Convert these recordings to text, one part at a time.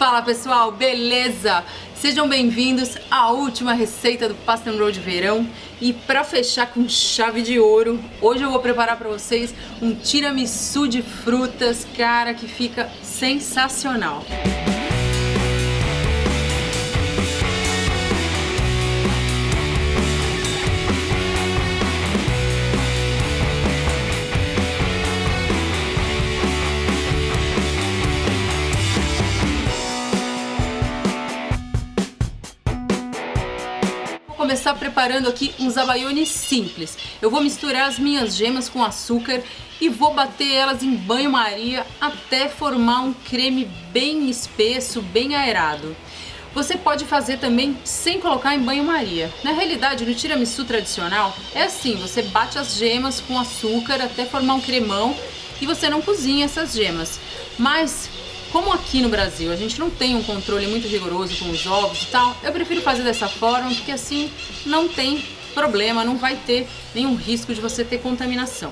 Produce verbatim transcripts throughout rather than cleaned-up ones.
Fala pessoal, beleza? Sejam bem-vindos à última receita do Pasta and Roll de verão. E para fechar com chave de ouro, hoje eu vou preparar para vocês um tiramisu de frutas, cara, que fica sensacional. Vou começar preparando aqui um zabaglione simples. Eu vou misturar as minhas gemas com açúcar e vou bater elas em banho-maria até formar um creme bem espesso, bem aerado. Você pode fazer também sem colocar em banho-maria. Na realidade, no tiramisu tradicional é assim, você bate as gemas com açúcar até formar um cremão e você não cozinha essas gemas. Mas como aqui no Brasil a gente não tem um controle muito rigoroso com os ovos e tal, eu prefiro fazer dessa forma, porque assim não tem problema, não vai ter nenhum risco de você ter contaminação.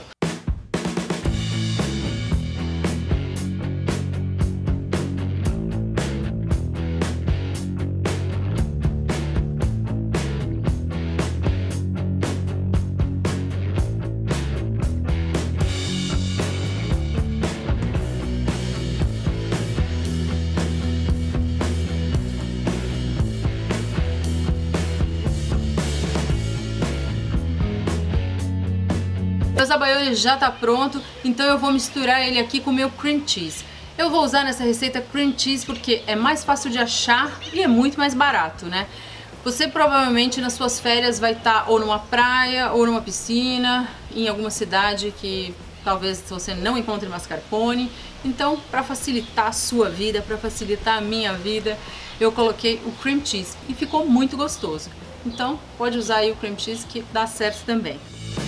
O zabaglione já está pronto, então eu vou misturar ele aqui com o meu cream cheese. Eu vou usar nessa receita cream cheese porque é mais fácil de achar e é muito mais barato, né? Você provavelmente nas suas férias vai estar ou numa praia ou numa piscina, em alguma cidade que talvez você não encontre mascarpone. Então, para facilitar a sua vida, para facilitar a minha vida, eu coloquei o cream cheese e ficou muito gostoso. Então, pode usar aí o cream cheese que dá certo também.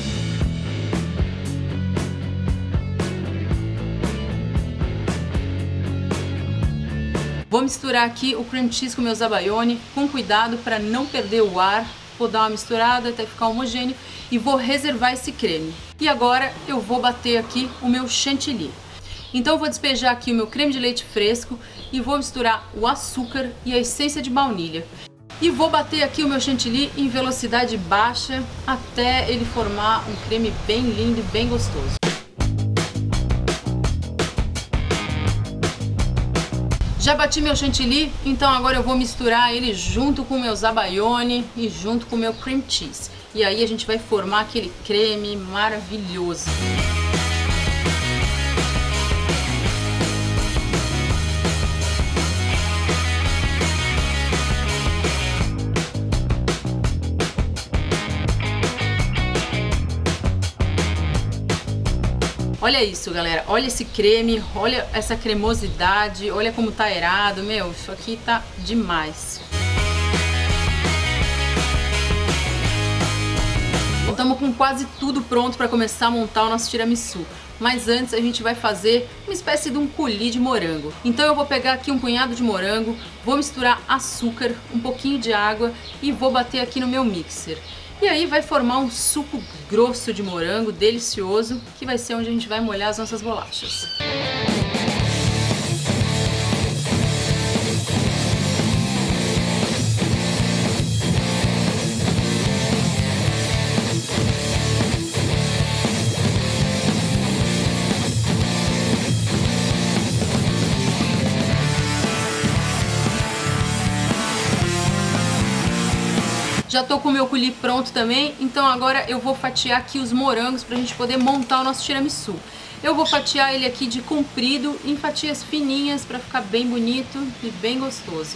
Vou misturar aqui o cream cheese com o meu zabaglione, com cuidado para não perder o ar. Vou dar uma misturada até ficar homogêneo e vou reservar esse creme. E agora eu vou bater aqui o meu chantilly. Então eu vou despejar aqui o meu creme de leite fresco e vou misturar o açúcar e a essência de baunilha. E vou bater aqui o meu chantilly em velocidade baixa até ele formar um creme bem lindo e bem gostoso. Já bati meu chantilly, então agora eu vou misturar ele junto com o meu zabaglione e junto com o meu cream cheese. E aí a gente vai formar aquele creme maravilhoso. Olha isso, galera, olha esse creme, olha essa cremosidade, olha como tá aerado, meu, isso aqui tá demais. Estamos com quase tudo pronto para começar a montar o nosso tiramisu. Mas antes a gente vai fazer uma espécie de um coulis de morango. Então eu vou pegar aqui um punhado de morango, vou misturar açúcar, um pouquinho de água e vou bater aqui no meu mixer. E aí vai formar um suco grosso de morango, delicioso, que vai ser onde a gente vai molhar as nossas bolachas. Já tô com o meu coulis pronto também, então agora eu vou fatiar aqui os morangos pra gente poder montar o nosso tiramisu. Eu vou fatiar ele aqui de comprido, em fatias fininhas, pra ficar bem bonito e bem gostoso.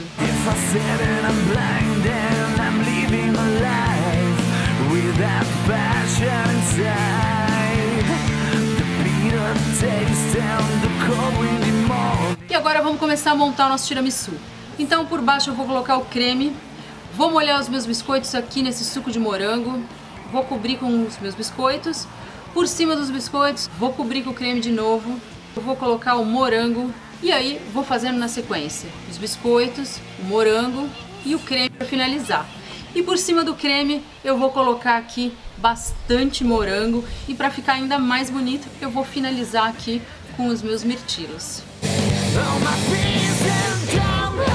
E agora vamos começar a montar o nosso tiramisu. Então por baixo eu vou colocar o creme. Vou molhar os meus biscoitos aqui nesse suco de morango, vou cobrir com os meus biscoitos, por cima dos biscoitos vou cobrir com o creme de novo, eu vou colocar o morango e aí vou fazendo na sequência os biscoitos, o morango e o creme para finalizar. E por cima do creme eu vou colocar aqui bastante morango e para ficar ainda mais bonito eu vou finalizar aqui com os meus mirtilos. Oh,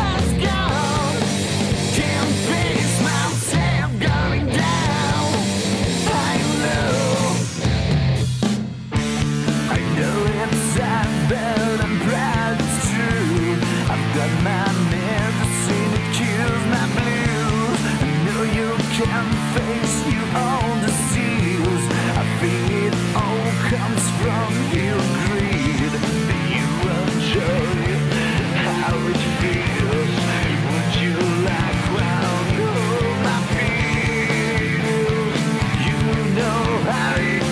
and face you on the seas. I think it all comes from your greed. You enjoy how it feels. Would you like round all my feels? You know how it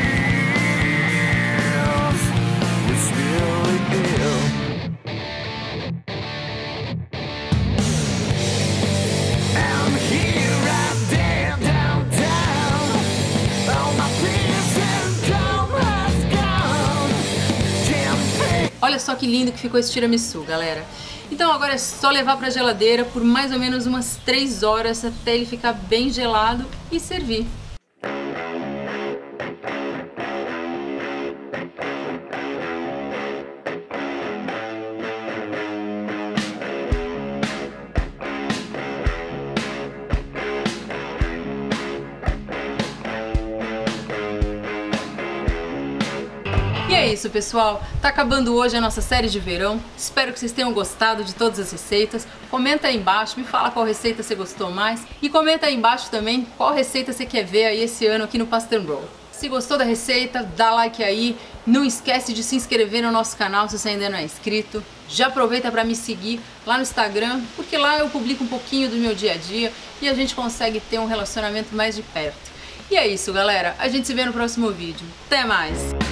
feels. It's really ill. I'm here out there downtown. All my fears and calm has gone. Damn thing. Olha só que lindo que ficou esse tiramisu, galera. Então agora é só levar para a geladeira por mais ou menos umas três horas até ele ficar bem gelado e servir. E é isso, pessoal. Tá acabando hoje a nossa série de verão. Espero que vocês tenham gostado de todas as receitas. Comenta aí embaixo, me fala qual receita você gostou mais. E comenta aí embaixo também qual receita você quer ver aí esse ano aqui no Pasta and Roll. Se gostou da receita, dá like aí. Não esquece de se inscrever no nosso canal se você ainda não é inscrito. Já aproveita para me seguir lá no Instagram, porque lá eu publico um pouquinho do meu dia a dia e a gente consegue ter um relacionamento mais de perto. E é isso, galera. A gente se vê no próximo vídeo. Até mais!